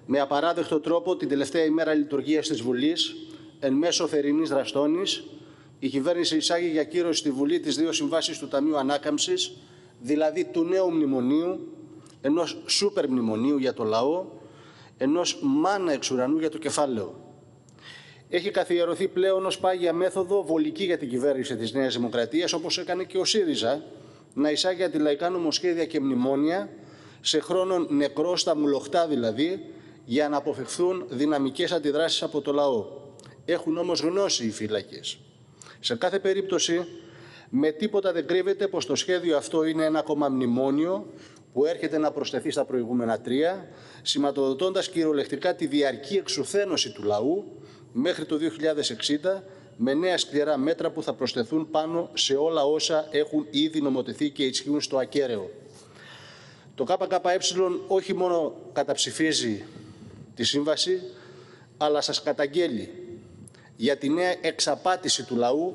με απαράδεκτο τρόπο την τελευταία ημέρα λειτουργίας της Βουλής, εν μέσω θερινής δραστώνης, η κυβέρνηση εισάγει για κύρωση στη Βουλή τις δύο συμβάσεις του Ταμείου Ανάκαμψης, δηλαδή του νέου μνημονίου, ενός σούπερ μνημονίου για το λαό, ενός μάνα εξ ουρανού για το κεφάλαιο. Έχει καθιερωθεί πλέον ως πάγια μέθοδο βολική για την κυβέρνηση της Νέας Δημοκρατίας, όπως έκανε και ο ΣΥΡΙΖΑ, να εισάγει αντιλαϊκά νομοσχέδια και μνημόνια σε χρόνων νεκρό, στα μουλοχτά δηλαδή, για να αποφευχθούν δυναμικές αντιδράσεις από το λαό. Έχουν όμως γνώση οι φύλακες. Σε κάθε περίπτωση, με τίποτα δεν κρύβεται πως το σχέδιο αυτό είναι ένα ακόμα μνημόνιο που έρχεται να προσθεθεί στα προηγούμενα τρία, σηματοδοτώντας κυριολεκτικά τη διαρκή εξουθένωση του λαού μέχρι το 2060, με νέα σκληρά μέτρα που θα προσθεθούν πάνω σε όλα όσα έχουν ήδη νομοθετηθεί και ισχύουν στο ακέραιο. Το ΚΚΕ όχι μόνο καταψηφίζει τη σύμβαση, αλλά σας καταγγέλει για τη νέα εξαπάτηση του λαού,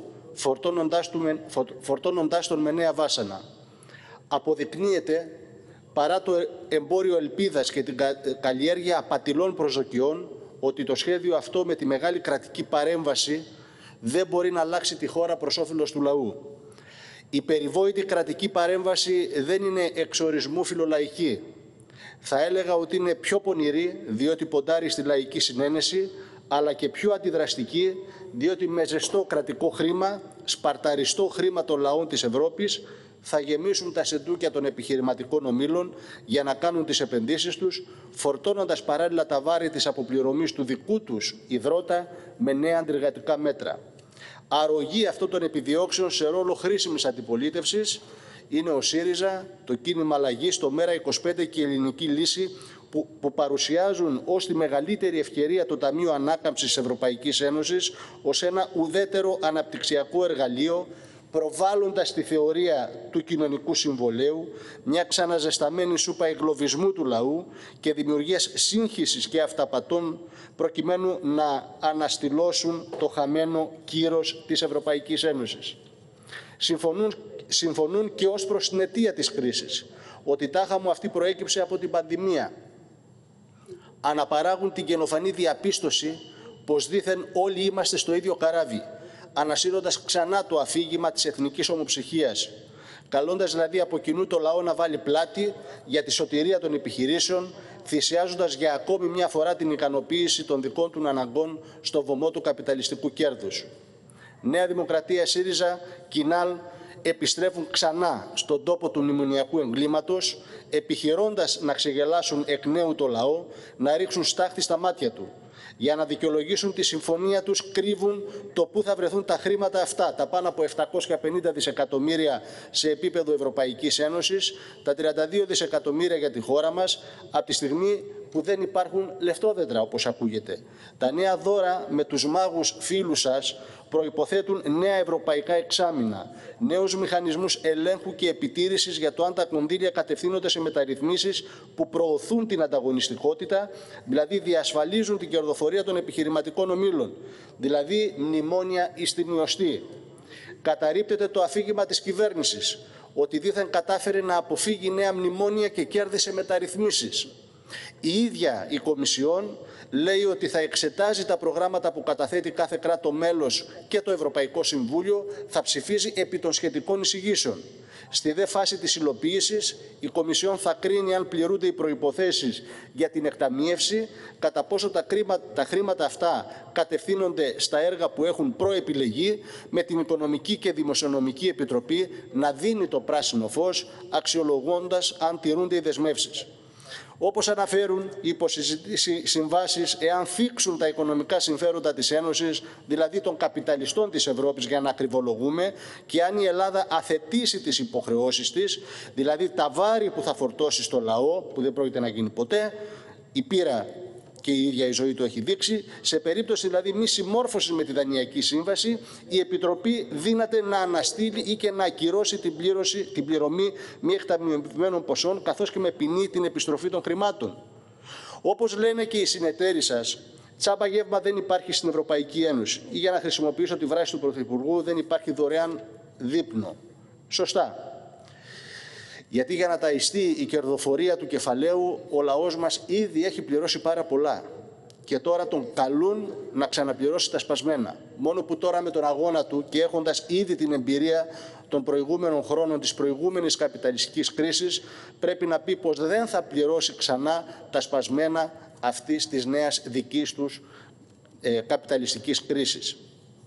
φορτώνοντάς τον με νέα βάσανα. Αποδεικνύεται, παρά το εμπόριο ελπίδας και την καλλιέργεια απατηλών προσδοκιών, ότι το σχέδιο αυτό με τη μεγάλη κρατική παρέμβαση δεν μπορεί να αλλάξει τη χώρα προς όφελος του λαού. Η περιβόητη κρατική παρέμβαση δεν είναι εξορισμού φιλολαϊκή. Θα έλεγα ότι είναι πιο πονηρή, διότι ποντάρει στη λαϊκή συνένεση, αλλά και πιο αντιδραστική, διότι με ζεστό κρατικό χρήμα, σπαρταριστό χρήμα των λαών της Ευρώπης, θα γεμίσουν τα σεντούκια των επιχειρηματικών ομίλων για να κάνουν τις επενδύσεις τους, φορτώνοντας παράλληλα τα βάρη της αποπληρωμής του δικού τους ιδρώτα με νέα αντεργατικά μέτρα. Αρρωγή αυτών των επιδιώξεων σε ρόλο χρήσιμης αντιπολίτευσης είναι ο ΣΥΡΙΖΑ, το κίνημα αλλαγής, το ΜΕΡΑ25 και η Ελληνική Λύση, που παρουσιάζουν ως τη μεγαλύτερη ευκαιρία το Ταμείο Ανάκαμψης της Ευρωπαϊκής Ένωσης ως ένα ουδέτερο αναπτυξιακό εργαλείο, προβάλλοντας τη θεωρία του κοινωνικού συμβολέου, μια ξαναζεσταμένη σούπα εγκλωβισμού του λαού και δημιουργίας σύγχυσης και αυταπατών, προκειμένου να αναστηλώσουν το χαμένο κύρος της Ευρωπαϊκής Ένωσης. Συμφωνούν και ως προς την αιτία της κρίσης, ότι τάχα μου αυτή προέκυψε από την πανδημία. Αναπαράγουν την καινοφανή διαπίστωση πως δήθεν όλοι είμαστε στο ίδιο καράβι, ανασύροντας ξανά το αφήγημα της εθνικής ομοψυχίας, καλώντας δηλαδή από κοινού το λαό να βάλει πλάτη για τη σωτηρία των επιχειρήσεων, θυσιάζοντας για ακόμη μια φορά την ικανοποίηση των δικών του αναγκών στο βωμό του καπιταλιστικού κέρδους. Νέα Δημοκρατία, ΣΥΡΙΖΑ, Κινάλ επιστρέφουν ξανά στον τόπο του μνημονιακού εγκλήματος, επιχειρώντας να ξεγελάσουν εκ νέου το λαό, να ρίξουν στάχτη στα μάτια του. Για να δικαιολογήσουν τη συμφωνία τους, κρύβουν το πού θα βρεθούν τα χρήματα αυτά, τα πάνω από 750 δισεκατομμύρια σε επίπεδο Ευρωπαϊκής Ένωσης, τα 32 δισεκατομμύρια για τη χώρα μας, από τη στιγμή που δεν υπάρχουν λεφτόδεντρα, όπως ακούγεται. Τα νέα δώρα με τους μάγους φίλους σας προϋποθέτουν νέα ευρωπαϊκά εξάμηνα, νέους μηχανισμούς ελέγχου και επιτήρησης για το αν τα κονδύλια κατευθύνονται σε μεταρρυθμίσεις που προωθούν την ανταγωνιστικότητα, δηλαδή διασφαλίζουν την κερδοφορία των επιχειρηματικών ομίλων, δηλαδή μνημόνια ιστιμιωστή. Καταρρίπτεται το αφήγημα της κυβέρνησης, ότι δήθεν κατάφερε να αποφύγει νέα μνημόνια και κέρδισε μεταρρυθμίσεις. Η ίδια η Κομισιόν λέει ότι θα εξετάζει τα προγράμματα που καταθέτει κάθε κράτο μέλος και το Ευρωπαϊκό Συμβούλιο, θα ψηφίζει επί των σχετικών εισηγήσεων. Στη δε φάση της υλοποίησης, η Κομισιόν θα κρίνει αν πληρούνται οι προϋποθέσεις για την εκταμίευση, κατά πόσο τα χρήματα αυτά κατευθύνονται στα έργα που έχουν προεπιλεγεί, με την Οικονομική και Δημοσιονομική Επιτροπή να δίνει το πράσινο φως, αξιολογώντας αν τηρούνται οι δεσμεύσεις. Όπως αναφέρουν οι υποσυζητήσεις συμβάσεις, εάν θίξουν τα οικονομικά συμφέροντα της Ένωσης, δηλαδή των καπιταλιστών της Ευρώπης, για να ακριβολογούμε, και αν η Ελλάδα αθετήσει τις υποχρεώσεις της, δηλαδή τα βάρη που θα φορτώσει στο λαό, που δεν πρόκειται να γίνει ποτέ, η πείρα και η ίδια η ζωή του έχει δείξει, σε περίπτωση δηλαδή μη συμμόρφωσης με τη Δανειακή Σύμβαση, η Επιτροπή δύναται να αναστείλει ή και να ακυρώσει την πληρωμή μη εκταμιευμένων ποσών, καθώς και με ποινή την επιστροφή των χρημάτων. Όπως λένε και οι συνεταίροι σας, τσάμπα γεύμα δεν υπάρχει στην Ευρωπαϊκή Ένωση, ή, για να χρησιμοποιήσω τη φράση του Πρωθυπουργού, δεν υπάρχει δωρεάν δείπνο. Σωστά. Γιατί για να ταιστεί η κερδοφορία του κεφαλαίου, ο λαός μας ήδη έχει πληρώσει πάρα πολλά. Και τώρα τον καλούν να ξαναπληρώσει τα σπασμένα. Μόνο που τώρα με τον αγώνα του και έχοντας ήδη την εμπειρία των προηγούμενων χρόνων της προηγούμενης καπιταλιστικής κρίσης, πρέπει να πει πως δεν θα πληρώσει ξανά τα σπασμένα αυτής της νέας δικής τους καπιταλιστικής κρίσης.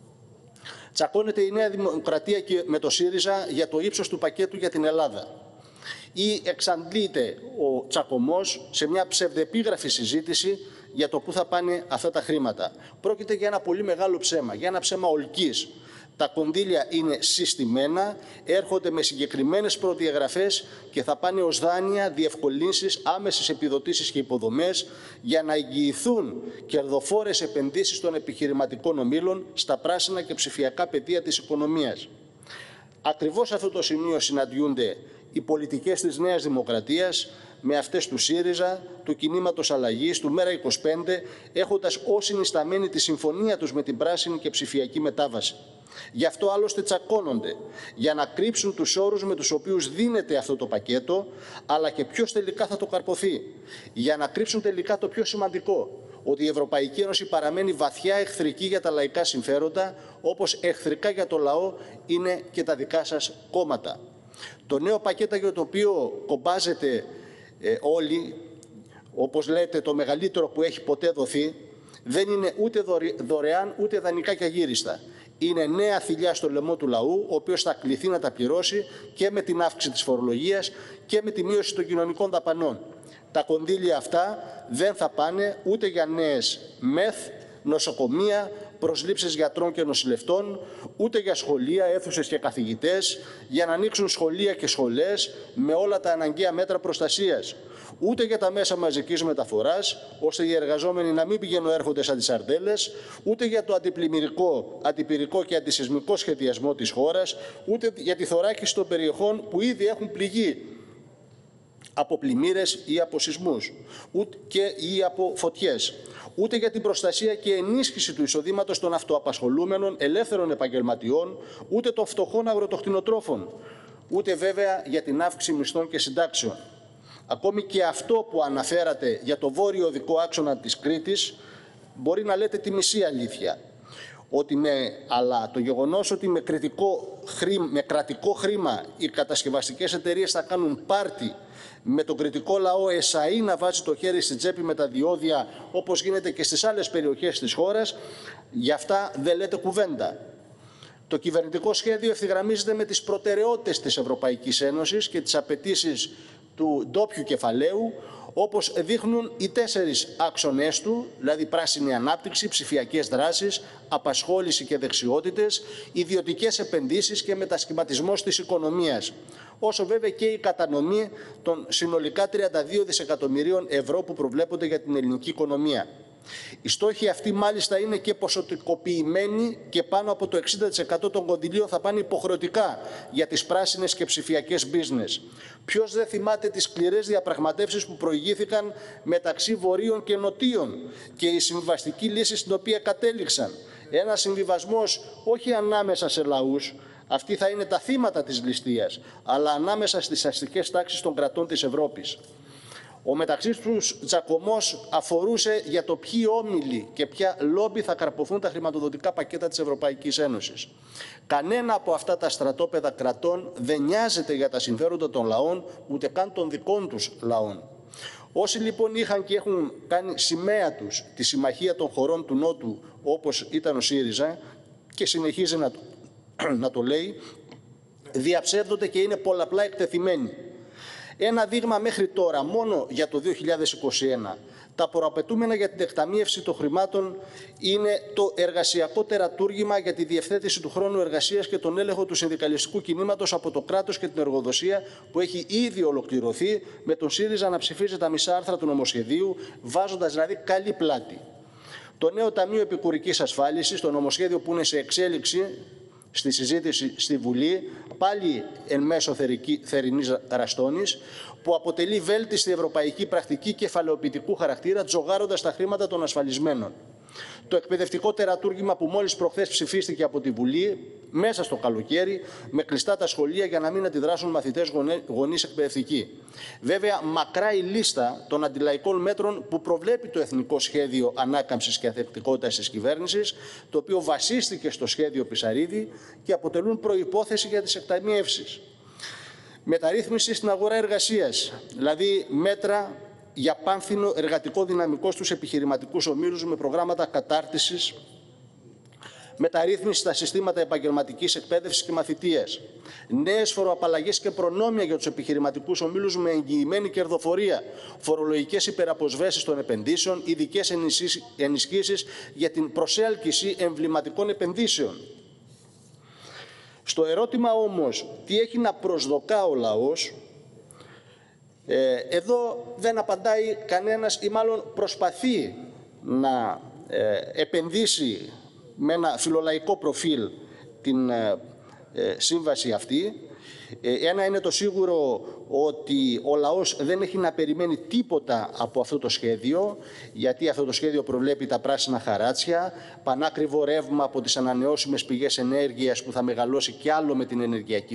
Τσακώνεται η Νέα Δημοκρατία και με το ΣΥΡΙΖΑ για το ύψος του πακέτου για την Ελλάδα. Ή εξαντλείται ο τσακωμός σε μια ψευδεπίγραφη συζήτηση για το πού θα πάνε αυτά τα χρήματα. Πρόκειται για ένα πολύ μεγάλο ψέμα, για ένα ψέμα ολκής. Τα κονδύλια είναι συστημένα, έρχονται με συγκεκριμένες προδιαγραφές και θα πάνε ως δάνεια, διευκολύνσεις, άμεσες επιδοτήσεις και υποδομές για να εγγυηθούν κερδοφόρες επενδύσεις των επιχειρηματικών ομίλων στα πράσινα και ψηφιακά πεδία της οικονομίας. Ακριβώς σε αυτό το σημείο συναντιούνται οι πολιτικές της Νέας Δημοκρατίας με αυτές του ΣΥΡΙΖΑ, του Κινήματος Αλλαγής, του ΜΕΡΑ25, έχοντας ως συνισταμένη τη συμφωνία τους με την πράσινη και ψηφιακή μετάβαση. Γι' αυτό άλλωστε τσακώνονται, για να κρύψουν τους όρους με τους οποίους δίνεται αυτό το πακέτο, αλλά και ποιος τελικά θα το καρποθεί. Για να κρύψουν τελικά το πιο σημαντικό, ότι η Ευρωπαϊκή Ένωση παραμένει βαθιά εχθρική για τα λαϊκά συμφέροντα, όπως εχθρικά για το λαό είναι και τα δικά σας κόμματα. Το νέο πακέτο για το οποίο κομπάζετε όλοι, όπως λέτε το μεγαλύτερο που έχει ποτέ δοθεί, δεν είναι ούτε δωρεάν ούτε δανεικά και αγύριστα. Είναι νέα θηλιά στο λαιμό του λαού, ο οποίος θα κληθεί να τα πληρώσει και με την αύξηση της φορολογίας και με τη μείωση των κοινωνικών δαπανών. Τα κονδύλια αυτά δεν θα πάνε ούτε για νέες ΜΕΘ, νοσοκομεία, προσλήψεις γιατρών και νοσηλευτών, ούτε για σχολεία, αίθουσες και καθηγητές, για να ανοίξουν σχολεία και σχολές με όλα τα αναγκαία μέτρα προστασίας, ούτε για τα μέσα μαζικής μεταφοράς, ώστε οι εργαζόμενοι να μην πηγαίνουν έρχονται σαν τις σαρδέλες, ούτε για το αντιπλημμυρικό, αντιπυρικό και αντισυσμικό σχεδιασμό της χώρας, ούτε για τη θωράκιση των περιοχών που ήδη έχουν πληγεί από πλημμύρες ή από σεισμούς ή από φωτιές, ούτε για την προστασία και ενίσχυση του εισοδήματος των αυτοαπασχολούμενων ελεύθερων επαγγελματιών, ούτε των φτωχών αγροτοκτηνοτρόφων, ούτε βέβαια για την αύξηση μισθών και συντάξεων. Ακόμη και αυτό που αναφέρατε για το βόρειο οδικό άξονα της Κρήτης, μπορεί να λέτε τη μισή αλήθεια. Αλλά το γεγονός ότι με κρατικό χρήμα οι κατασκευαστικές εταιρείες θα κάνουν πάρτι, με τον κριτικό λαό εσαΐ να βάζει το χέρι στην τσέπη με τα διόδια, όπως γίνεται και στις άλλες περιοχές της χώρας, γι' αυτά δεν λέτε κουβέντα. Το κυβερνητικό σχέδιο ευθυγραμμίζεται με τις προτεραιότητες της Ευρωπαϊκής Ένωσης και τις απαιτήσεις του ντόπιου κεφαλαίου, όπως δείχνουν οι 4 άξονες του, δηλαδή πράσινη ανάπτυξη, ψηφιακές δράσεις, απασχόληση και δεξιότητες, ιδιωτικές επενδύσεις και μετασχηματισμός της οικονομίας, όσο βέβαια και η κατανομή των συνολικά 32 δισεκατομμυρίων ευρώ που προβλέπονται για την ελληνική οικονομία. Οι στόχοι αυτοί μάλιστα είναι και ποσοτικοποιημένοι και πάνω από το 60% των κονδυλίων θα πάνε υποχρεωτικά για τις πράσινες και ψηφιακές business. Ποιος δεν θυμάται τις σκληρές διαπραγματεύσεις που προηγήθηκαν μεταξύ βορείων και νοτίων και η συμβιβαστική λύση στην οποία κατέληξαν. Ένα συμβιβασμός όχι ανάμεσα σε λαούς, αυτοί θα είναι τα θύματα της ληστείας, αλλά ανάμεσα στις αστικές τάξεις των κρατών της Ευρώπης. Ο μεταξύ τους τσακωμός αφορούσε για το ποιοι όμιλοι και ποια λόμπι θα καρποθούν τα χρηματοδοτικά πακέτα της Ευρωπαϊκής Ένωσης. Κανένα από αυτά τα στρατόπεδα κρατών δεν νοιάζεται για τα συμφέροντα των λαών, ούτε καν των δικών τους λαών. Όσοι λοιπόν είχαν και έχουν κάνει σημαία τους τη συμμαχία των χωρών του Νότου, όπως ήταν ο ΣΥΡΙΖΑ, και συνεχίζει να το λέει, διαψεύδονται και είναι πολλαπλά εκτεθειμένοι. Ένα δείγμα μέχρι τώρα, μόνο για το 2021, τα προαπαιτούμενα για την εκταμείευση των χρημάτων είναι το εργασιακό τερατούργημα για τη διευθέτηση του χρόνου εργασίας και τον έλεγχο του συνδικαλιστικού κινήματος από το κράτος και την εργοδοσία, που έχει ήδη ολοκληρωθεί, με τον ΣΥΡΙΖΑ να ψηφίζει τα μισά άρθρα του νομοσχεδίου, βάζοντας δηλαδή καλή πλάτη. Το νέο Ταμείο Επικουρικής Ασφάλισης, το νομοσχέδιο που είναι σε εξέλιξη στη συζήτηση στη Βουλή, πάλι εν μέσω θερινής ραστόνης, που αποτελεί βέλτιστη ευρωπαϊκή πρακτική κεφαλαιοποιητικού χαρακτήρα, τζογάροντας τα χρήματα των ασφαλισμένων. Το εκπαιδευτικό τερατούργημα που μόλις προχθές ψηφίστηκε από τη Βουλή, μέσα στο καλοκαίρι, με κλειστά τα σχολεία για να μην αντιδράσουν μαθητές, γονείς, εκπαιδευτικοί. Βέβαια, μακρά η λίστα των αντιλαϊκών μέτρων που προβλέπει το Εθνικό Σχέδιο Ανάκαμψης και Ανθεκτικότητας της κυβέρνησης, το οποίο βασίστηκε στο σχέδιο Πισαρίδη και αποτελούν προϋπόθεση για τις εκταμιεύσεις. Μεταρρύθμιση στην αγορά εργασίας, δηλαδή μέτρα για πάνθινο εργατικό δυναμικό στους επιχειρηματικούς ομίλους με προγράμματα κατάρτισης, μεταρρύθμιση στα συστήματα επαγγελματικής εκπαίδευσης και μαθητείας, νέες φοροαπαλλαγές και προνόμια για τους επιχειρηματικούς ομίλους με εγγυημένη κερδοφορία, φορολογικές υπεραποσβέσεις των επενδύσεων, ειδικές ενισχύσεις για την προσέλκυση εμβληματικών επενδύσεων. Στο ερώτημα όμως τι έχει να προσδοκά ο λαός, εδώ δεν απαντάει κανένας ή μάλλον προσπαθεί να επενδύσει με ένα φιλολαϊκό προφίλ την σύμβαση αυτή. Ένα είναι το σίγουρο, ότι ο λαός δεν έχει να περιμένει τίποτα από αυτό το σχέδιο, γιατί αυτό το σχέδιο προβλέπει τα πράσινα χαράτσια, πανάκριβο ρεύμα από τις ανανεώσιμες πηγές ενέργειας που θα μεγαλώσει κι άλλο με την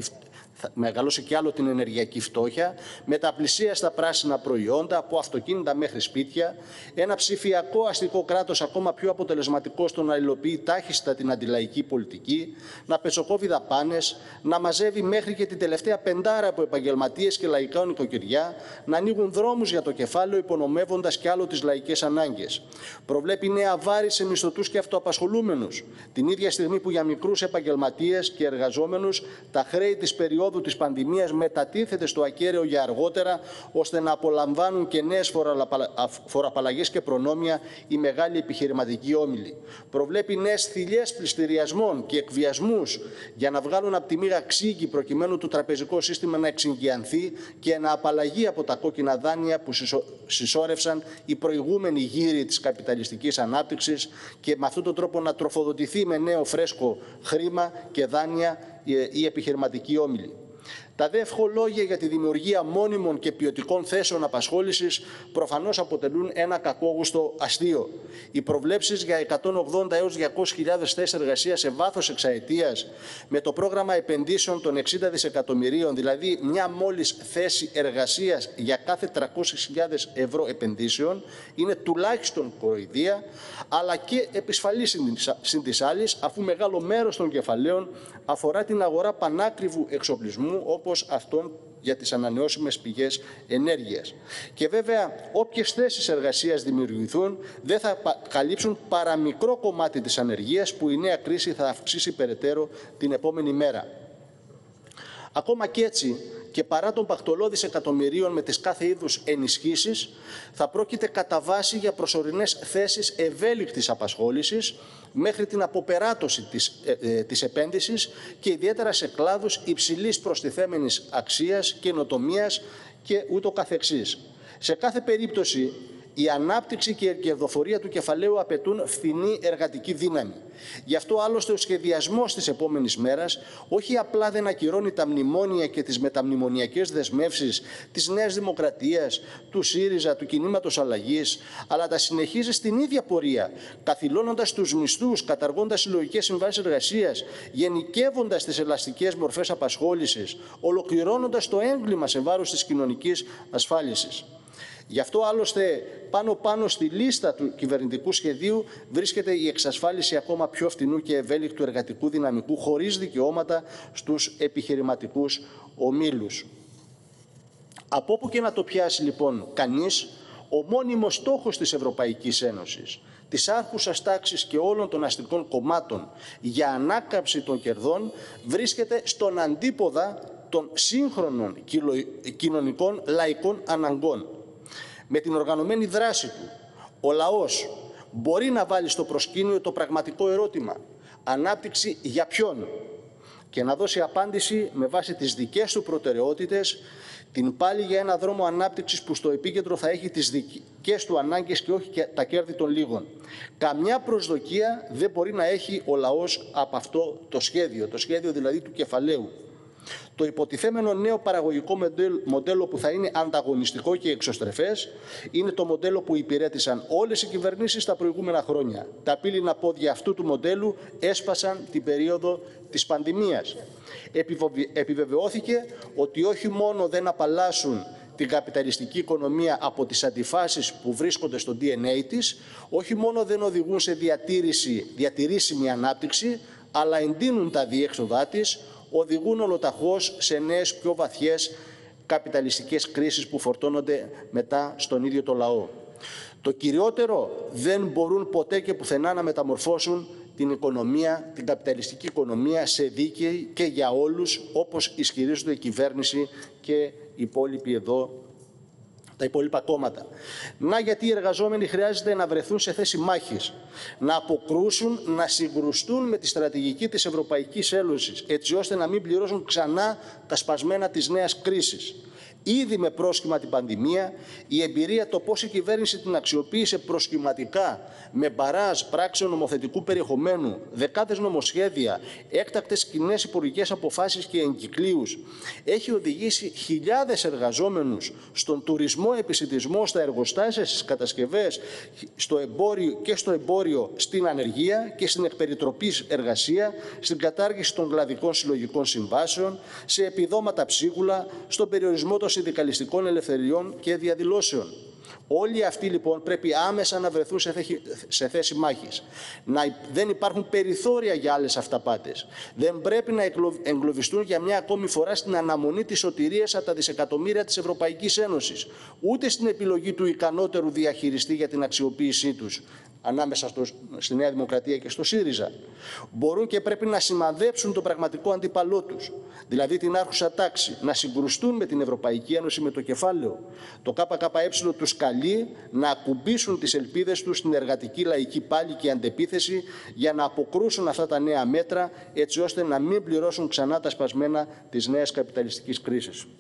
ενεργειακή φτώχεια, μεταπλησία στα πράσινα προϊόντα, από αυτοκίνητα μέχρι σπίτια, ένα ψηφιακό αστικό κράτος ακόμα πιο αποτελεσματικό στο να υλοποιεί τάχιστα την αντιλαϊκή πολιτική, να πετσοκόβει δαπάνες, να μαζεύει μέχρι και την τελευταία πεντάρα από επαγγελματίες και λαϊκά νοικοκυριά, να ανοίγουν δρόμους για το κεφάλαιο, υπονομεύοντας κι άλλο τις λαϊκές ανάγκες. Προβλέπει νέα βάρη σε μισθωτούς και αυτοαπασχολούμενους, την ίδια στιγμή που για μικρούς επαγγελματίες και εργαζόμενους τα χρέη της περίοδου της πανδημίας μετατίθεται στο ακέραιο για αργότερα, ώστε να απολαμβάνουν και νέες φοροαπαλλαγές και προνόμια οι μεγάλοι επιχειρηματικοί όμιλοι. Προβλέπει νέες θηλιές πληστηριασμών και εκβιασμούς για να βγάλουν από τη μοίρα ξύγκη, προκειμένου το τραπεζικό σύστημα να εξυγιανθεί και να απαλλαγεί από τα κόκκινα δάνεια που συσσόρευσαν οι προηγούμενοι γύροι της καπιταλιστικής ανάπτυξης, και με αυτόν τον τρόπο να τροφοδοτηθεί με νέο φρέσκο χρήμα και δάνεια οι επιχειρηματικοί όμιλοι. Τα δε ευχολόγια για τη δημιουργία μόνιμων και ποιοτικών θέσεων απασχόλησης προφανώς αποτελούν ένα κακόγουστο αστείο. Οι προβλέψεις για 180 έως 200.000 θέσεις εργασίας σε βάθος εξαετίας, με το πρόγραμμα επενδύσεων των 60 δισεκατομμυρίων, δηλαδή μια μόλις θέση εργασίας για κάθε 300.000 ευρώ επενδύσεων, είναι τουλάχιστον κοροϊδία, αλλά και επισφαλής συν της άλλης, αφού μεγάλο μέρος των κεφαλαίων αφορά την αγορά πανάκριβου εξοπλισμού, όπως αυτόν για τις ανανεώσιμες πηγές ενέργειας. Και βέβαια, όποιες θέσεις εργασίας δημιουργηθούν δεν θα καλύψουν παρά μικρό κομμάτι της ανεργίας, που η νέα κρίση θα αυξήσει περαιτέρω την επόμενη μέρα. Ακόμα και έτσι, και παρά των παχτολώδης εκατομμυρίων με τις κάθε είδους ενισχύσεις, θα πρόκειται κατά βάση για προσωρινές θέσεις ευέλικτης απασχόλησης μέχρι την αποπεράτωση της επένδυσης, και ιδιαίτερα σε κλάδους υψηλής προστιθέμενης αξίας, καινοτομίας και ούτω καθεξής. Σε κάθε περίπτωση, η ανάπτυξη και η κερδοφορία του κεφαλαίου απαιτούν φθηνή εργατική δύναμη. Γι' αυτό άλλωστε ο σχεδιασμός της επόμενης μέρας όχι απλά δεν ακυρώνει τα μνημόνια και τις μεταμνημονιακές δεσμεύσεις της Νέας Δημοκρατίας, του ΣΥΡΙΖΑ, του Κινήματος Αλλαγής, αλλά τα συνεχίζει στην ίδια πορεία, καθυλώνοντας τους μισθούς, καταργώντας συλλογικές συμβάσεις εργασίας, γενικεύοντας τις ελαστικές μορφές απασχόλησης, ολοκληρώνοντας το έγκλημα σε βάρος της κοινωνικής ασφάλισης. Γι' αυτό άλλωστε πάνω στη λίστα του κυβερνητικού σχεδίου βρίσκεται η εξασφάλιση ακόμα πιο φθηνού και ευέλικτου εργατικού δυναμικού χωρίς δικαιώματα στους επιχειρηματικούς ομίλους. Από όπου και να το πιάσει λοιπόν κανείς, ο μόνιμος στόχος της Ευρωπαϊκής Ένωσης, της άρχουσας τάξης και όλων των αστικών κομμάτων για ανάκαμψη των κερδών βρίσκεται στον αντίποδα των σύγχρονων κοινωνικών λαϊκών αναγκών. Με την οργανωμένη δράση του, ο λαός μπορεί να βάλει στο προσκήνιο το πραγματικό ερώτημα: ανάπτυξη για ποιον? Και να δώσει απάντηση με βάση τις δικές του προτεραιότητες, την πάλι για ένα δρόμο ανάπτυξης που στο επίκεντρο θα έχει τις δικές του ανάγκες και όχι τα κέρδη των λίγων. Καμιά προσδοκία δεν μπορεί να έχει ο λαός από αυτό το σχέδιο δηλαδή του κεφαλαίου. Το υποτιθέμενο νέο παραγωγικό μοντέλο που θα είναι ανταγωνιστικό και εξωστρεφές είναι το μοντέλο που υπηρέτησαν όλες οι κυβερνήσεις τα προηγούμενα χρόνια. Τα πύληνα πόδια αυτού του μοντέλου έσπασαν την περίοδο της πανδημίας. Επιβεβαιώθηκε ότι όχι μόνο δεν απαλλάσσουν την καπιταλιστική οικονομία από τις αντιφάσεις που βρίσκονται στο DNA της, όχι μόνο δεν οδηγούν σε διατηρήσιμη ανάπτυξη, αλλά εντείνουν τα διέξοδά της, οδηγούν ολοταχώς σε νέες πιο βαθιές καπιταλιστικές κρίσεις που φορτώνονται μετά στον ίδιο το λαό. Το κυριότερο, δεν μπορούν ποτέ και πουθενά να μεταμορφώσουν την οικονομία, την καπιταλιστική οικονομία σε δίκαιη και για όλους, όπως ισχυρίζονται η κυβέρνηση και οι υπόλοιποι εδώ, τα υπόλοιπα κόμματα. Να γιατί οι εργαζόμενοι χρειάζεται να βρεθούν σε θέση μάχης, να αποκρούσουν, να συγκρουστούν με τη στρατηγική της Ευρωπαϊκής Ένωσης, έτσι ώστε να μην πληρώσουν ξανά τα σπασμένα της νέας κρίσης. Ήδη με πρόσχημα την πανδημία, η εμπειρία το πώς η κυβέρνηση την αξιοποίησε προσχηματικά με μπαράζ πράξεων νομοθετικού περιεχομένου, δεκάδες νομοσχέδια, έκτακτες κοινές υπουργικές αποφάσεις και εγκυκλίους, έχει οδηγήσει χιλιάδες εργαζόμενους στον τουρισμό, επισιτισμό, στα εργοστάσια, στις κατασκευές, στο εμπόριο, στην ανεργία και στην εκπεριτροπής εργασία, στην κατάργηση των κλαδικών συλλογικών συμβάσεων, σε επιδόματα ψίχουλα, στον περιορισμό των συνδικαλιστικών ελευθεριών και διαδηλώσεων. Όλοι αυτοί λοιπόν πρέπει άμεσα να βρεθούν σε θέση μάχης. Δεν υπάρχουν περιθώρια για άλλες αυταπάτες. Δεν πρέπει να εγκλωβιστούν για μια ακόμη φορά στην αναμονή της σωτηρίας από τα δισεκατομμύρια της Ευρωπαϊκής Ένωσης, ούτε στην επιλογή του ικανότερου διαχειριστή για την αξιοποίησή τους, ανάμεσα στη Νέα Δημοκρατία και στο ΣΥΡΙΖΑ. Μπορούν και πρέπει να σημαδέψουν τον πραγματικό αντίπαλό τους, δηλαδή την άρχουσα τάξη, να συγκρουστούν με την Ευρωπαϊκή Ένωση με το κεφάλαιο. Το ΚΚΕ τους καλεί να ακουμπήσουν τις ελπίδες τους στην εργατική λαϊκή πάλη και αντεπίθεση για να αποκρούσουν αυτά τα νέα μέτρα, έτσι ώστε να μην πληρώσουν ξανά τα σπασμένα της νέας καπιταλιστικής κρίσης.